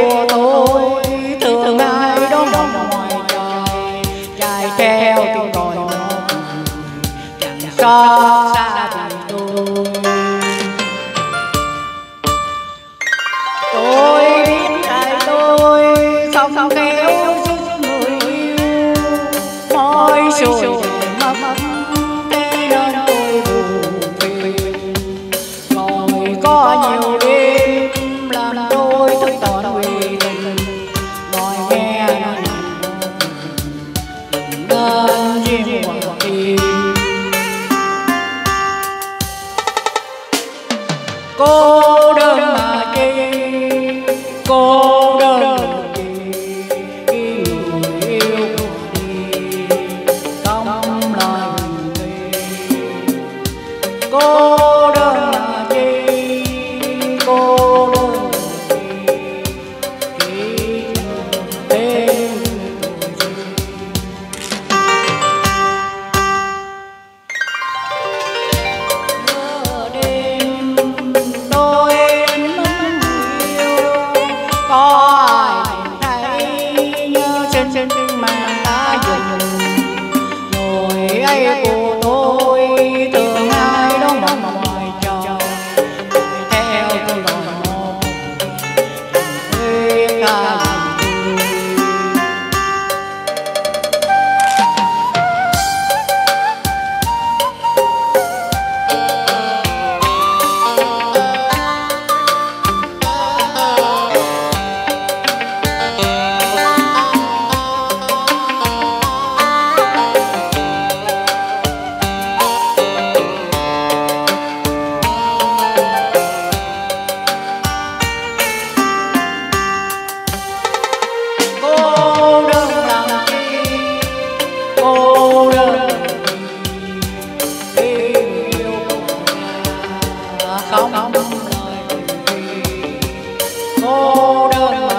của tôi thường ai đó mong ngoài trời, chạy theo tiếng gọi một chẳng xót xa vì tôi biết tại tôi không khéo giúp người yêu môi rồi mất thế nên tôi buồn phiền, rồi có nhiều đêm làm tôi thức tận vì tình, ngồi nghe nên duyên hoặc tim. Cô đơn mà chi, cô đơn mà chi, khi người yêu đi không lời người. Cô đơn mà chi, cô đơn mà chi, khi thêm nửa đêm tôi có ai thấy nhớ trên màn ta dừng, người ấy của tôi thường ai đó mong ngoài trời, theo tôi gọi một biết ai. Không lời cô đơn